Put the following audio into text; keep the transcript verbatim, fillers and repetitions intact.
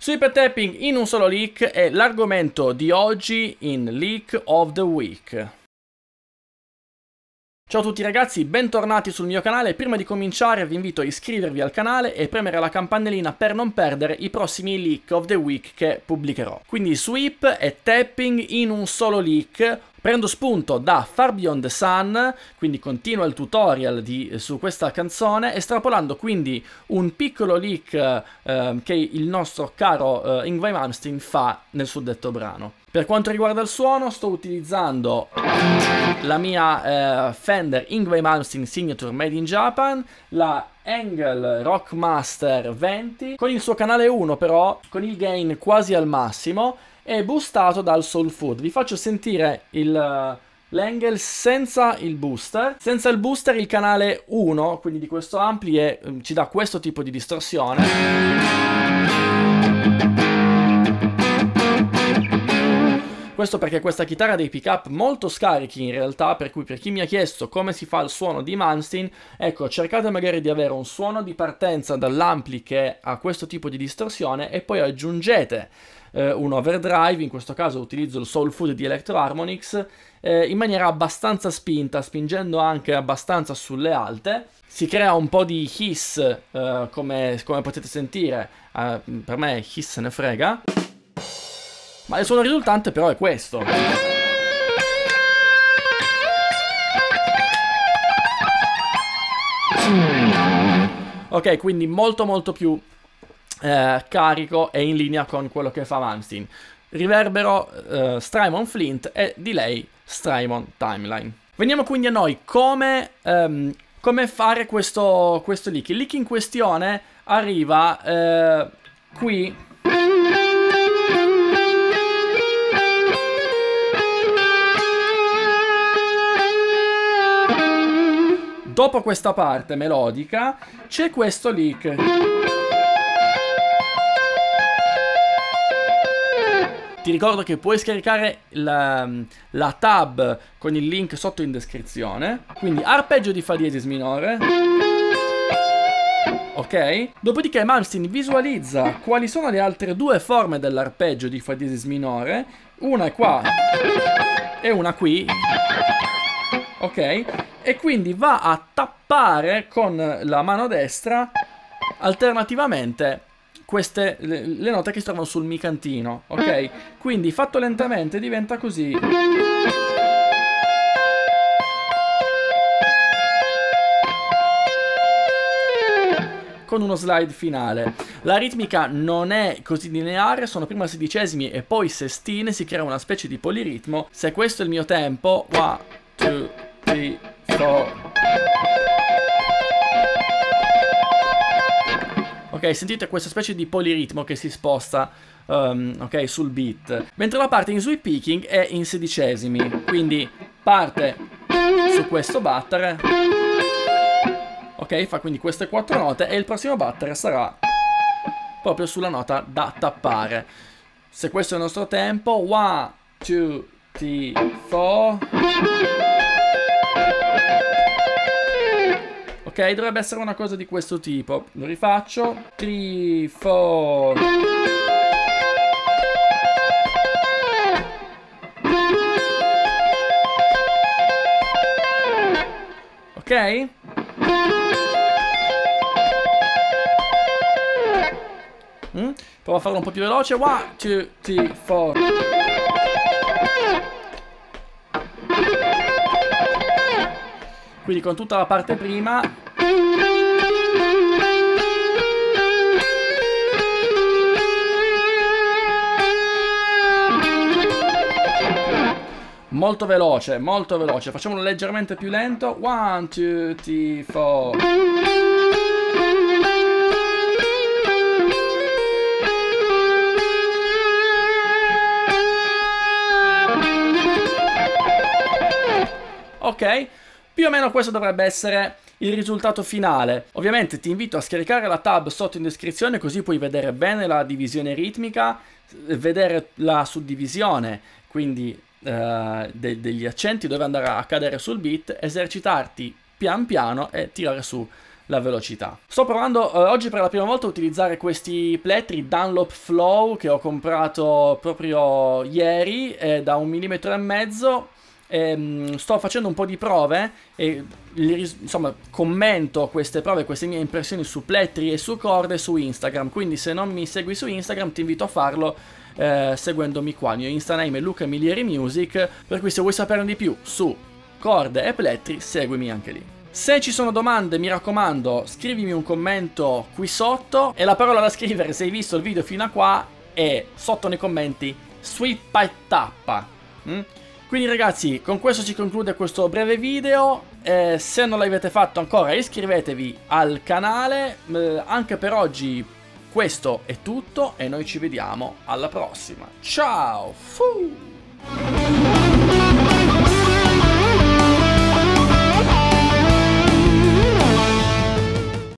Sweep e tapping in un solo lick è l'argomento di oggi in Leak of the Week. Ciao a tutti ragazzi, bentornati sul mio canale. Prima di cominciare vi invito a iscrivervi al canale e premere la campanellina per non perdere i prossimi Leak of the Week che pubblicherò. Quindi sweep e tapping in un solo leak. Prendo spunto da Far Beyond the Sun, quindi continua il tutorial di, su questa canzone, estrapolando quindi un piccolo leak eh, che il nostro caro eh, Yngwie Malmsteen fa nel suddetto brano. Per quanto riguarda il suono, sto utilizzando la mia eh, Fender Yngwie Malmsteen Signature Made in Japan, la Engel Rockmaster venti, con il suo canale uno però, con il gain quasi al massimo, e boostato dal Soul Food. Vi faccio sentire l'Engel senza il booster. Senza il booster il canale uno, quindi di questo ampli, è, ci dà questo tipo di distorsione. Questo perché questa chitarra ha dei pick up molto scarichi in realtà, per cui per chi mi ha chiesto come si fa il suono di Malmsteen, ecco, cercate magari di avere un suono di partenza dall'ampli che ha questo tipo di distorsione e poi aggiungete eh, un overdrive, in questo caso utilizzo il Soul Food di Electro Harmonix, eh, in maniera abbastanza spinta, spingendo anche abbastanza sulle alte. Si crea un po' di hiss, eh, come, come potete sentire, eh, per me hiss se ne frega. Ma il suono risultante però è questo. Ok, quindi molto molto più eh, carico e in linea con quello che fa Malmsteen. Riverbero eh, Strymon Flint e delay Strymon Timeline. Veniamo quindi a noi come, ehm, come fare questo, questo leak. Il leak in questione arriva eh, qui. Dopo questa parte melodica c'è questo leak. Ti ricordo che puoi scaricare la, la tab con il link sotto in descrizione. Quindi arpeggio di Fa diesis minore. Ok? Dopodiché Malmsteen visualizza quali sono le altre due forme dell'arpeggio di Fa diesis minore. Una è qua e una qui. Ok? E quindi va a tappare con la mano destra alternativamente queste le, le note che si trovano sul mi cantino, ok? Quindi fatto lentamente diventa così. Con uno slide finale. La ritmica non è così lineare, sono prima sedicesimi e poi sestine, si crea una specie di poliritmo. Se questo è il mio tempo, one, two, three, four. Ok, sentite questa specie di poliritmo che si sposta um, ok, sul beat. Mentre la parte in sweep picking è in sedicesimi, quindi parte su questo battere. Ok, fa quindi queste quattro note e il prossimo battere sarà proprio sulla nota da tappare. Se questo è il nostro tempo, one, two, three, four. Ok, dovrebbe essere una cosa di questo tipo. Lo rifaccio. tre, quattro. Ok? Mm? Provo a farlo un po' più veloce. uno, due, tre, quattro. Quindi con tutta la parte prima. Molto veloce, molto veloce. Facciamolo leggermente più lento. uno, due, tre, quattro. Ok? Più o meno questo dovrebbe essere il risultato finale. Ovviamente ti invito a scaricare la tab sotto in descrizione, così puoi vedere bene la divisione ritmica, vedere la suddivisione, quindi eh, de degli accenti dove andare a cadere sul beat, esercitarti pian piano e tirare su la velocità. Sto provando eh, oggi per la prima volta a utilizzare questi plettri Dunlop Flow che ho comprato proprio ieri eh, da un millimetro e mezzo. E, sto facendo un po' di prove e insomma commento queste prove, queste mie impressioni su plettri e su corde su Instagram, quindi se non mi segui su Instagram ti invito a farlo eh, seguendomi qua. Il mio Instaname è Luca Milieri Music, per cui se vuoi saperne di più su corde e plettri seguimi anche lì. Se ci sono domande, mi raccomando, scrivimi un commento qui sotto, e la parola da scrivere se hai visto il video fino a qua è sotto nei commenti Sweep e tappa. mm? Quindi ragazzi, con questo si conclude questo breve video. Eh, se non l'avete fatto ancora iscrivetevi al canale. Eh, anche per oggi questo è tutto e noi ci vediamo alla prossima. Ciao! Fu!